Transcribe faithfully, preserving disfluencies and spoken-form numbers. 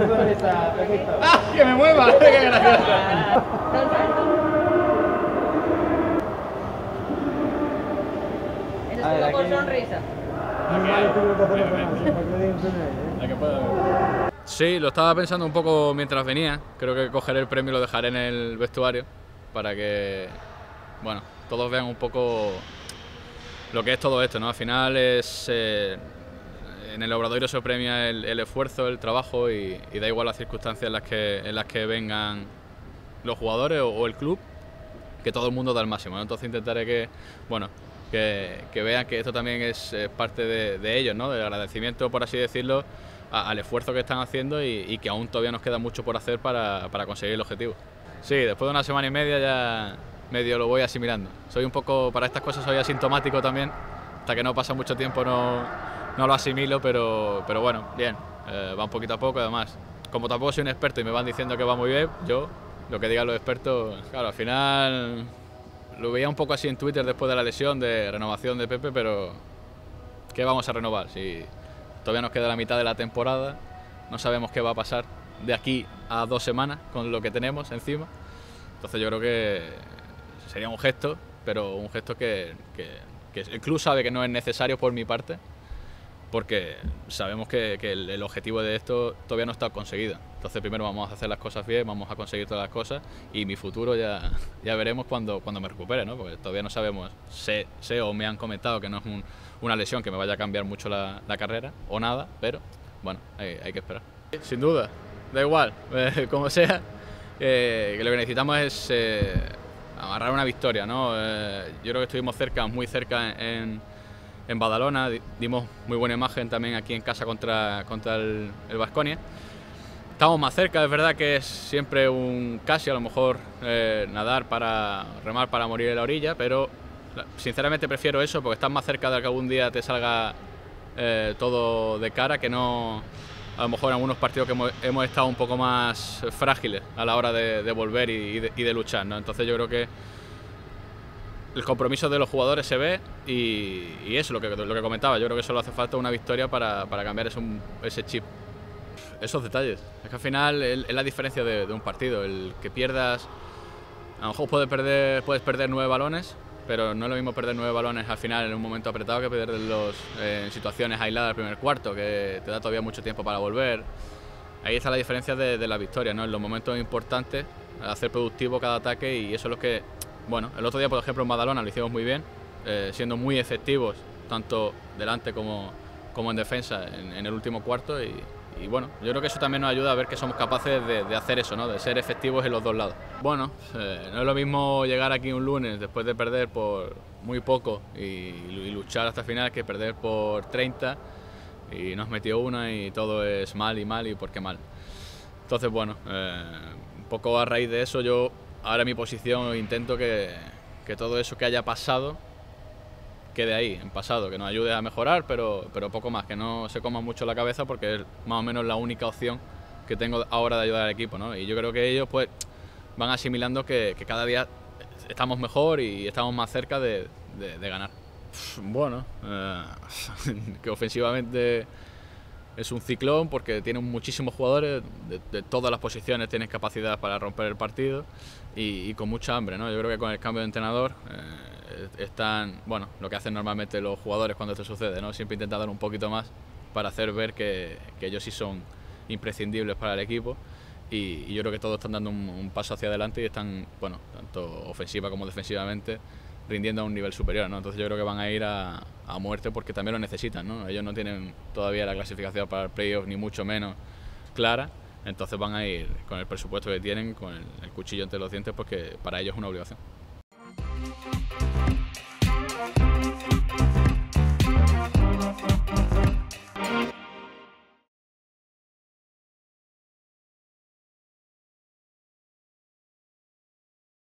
¡Ah! ¡Que me mueva! ¡Qué gracioso! Eso es con sonrisa. Sí, lo estaba pensando un poco mientras venía. Creo que cogeré el premio y lo dejaré en el vestuario para que, bueno, todos vean un poco lo que es todo esto, ¿no? Al final es eh, en el Obradoiro se premia el, el esfuerzo, el trabajo y, y da igual las circunstancias en las que, en las que vengan los jugadores o, o el club, que todo el mundo da el máximo, ¿no? Entonces intentaré que, bueno, que, que vean que esto también es, es parte de, de ellos, ¿no? Del agradecimiento, por así decirlo, a, al esfuerzo que están haciendo y, y que aún todavía nos queda mucho por hacer para, para conseguir el objetivo. Sí, después de una semana y media ya medio lo voy asimilando. Soy un poco, para estas cosas soy asintomático también, hasta que no pasa mucho tiempo no, no lo asimilo, pero, pero bueno, bien, eh, va un poquito a poco. Además, como tampoco soy un experto y me van diciendo que va muy bien, yo, lo que digan los expertos, claro, al final lo veía un poco así en Twitter después de la lesión de renovación de Pepe, pero ¿qué vamos a renovar? Si todavía nos queda la mitad de la temporada, no sabemos qué va a pasar de aquí a dos semanas con lo que tenemos encima. Entonces yo creo que sería un gesto, pero un gesto que, que, que el club sabe que no es necesario por mi parte, porque sabemos que, que el, el objetivo de esto todavía no está conseguido. Entonces primero vamos a hacer las cosas bien, vamos a conseguir todas las cosas y mi futuro ya, ya veremos cuando, cuando me recupere, ¿no? Porque todavía no sabemos, sé, sé o me han comentado que no es un, una lesión que me vaya a cambiar mucho la, la carrera o nada, pero bueno, hay, hay que esperar. Sin duda, da igual, eh, como sea, eh, que lo que necesitamos es eh, agarrar una victoria, ¿no? Eh, yo creo que estuvimos cerca, muy cerca en, en Badalona, dimos muy buena imagen también aquí en casa contra, contra el Baskonia. Estamos más cerca, es verdad que es siempre un casi, a lo mejor eh, nadar para remar para morir en la orilla, pero sinceramente prefiero eso porque estás más cerca de que algún día te salga eh, todo de cara, que no a lo mejor en algunos partidos que hemos, hemos estado un poco más frágiles a la hora de, de volver y, y, de, y de luchar, ¿no? Entonces yo creo que el compromiso de los jugadores se ve y, y eso, lo que, lo que comentaba, yo creo que solo hace falta una victoria para, para cambiar ese, ese chip. Esos detalles, es que al final es la diferencia de, de un partido, el que pierdas, a lo mejor puedes perder, puedes perder nueve balones, pero no es lo mismo perder nueve balones al final en un momento apretado que perderlos eh, en situaciones aisladas del primer cuarto, que te da todavía mucho tiempo para volver. Ahí está la diferencia de, de la victoria, ¿no? En los momentos importantes, hacer productivo cada ataque, y eso es lo que, bueno, el otro día por ejemplo en Badalona lo hicimos muy bien, eh, siendo muy efectivos tanto delante como, como en defensa en, en el último cuarto y, y bueno, yo creo que eso también nos ayuda a ver que somos capaces de, de hacer eso, ¿no? De ser efectivos en los dos lados. Bueno, eh, no es lo mismo llegar aquí un lunes después de perder por muy poco y, y luchar hasta el final que perder por treinta y nos metió una y todo es mal y mal y por qué mal. Entonces bueno, eh, un poco a raíz de eso yo ahora en mi posición intento que, que todo eso que haya pasado quede ahí, en pasado, que nos ayude a mejorar, pero, pero poco más, que no se coma mucho la cabeza porque es más o menos la única opción que tengo ahora de ayudar al equipo, ¿no? Y yo creo que ellos pues van asimilando que, que cada día estamos mejor y estamos más cerca de, de, de ganar. Bueno, eh, que ofensivamente es un ciclón porque tienen muchísimos jugadores de, de todas las posiciones, tienen capacidad para romper el partido y, y con mucha hambre, ¿no? Yo creo que con el cambio de entrenador eh, están, bueno, lo que hacen normalmente los jugadores cuando esto sucede, ¿no? Siempre intentan dar un poquito más para hacer ver que, que ellos sí son imprescindibles para el equipo y, y yo creo que todos están dando un, un paso hacia adelante y están, bueno, tanto ofensiva como defensivamente, rindiendo a un nivel superior, ¿no? Entonces yo creo que van a ir a, a muerte porque también lo necesitan, ¿no? Ellos no tienen todavía la clasificación para el playoff ni mucho menos clara, entonces van a ir con el presupuesto que tienen, con el, el cuchillo entre los dientes, porque para ellos es una obligación.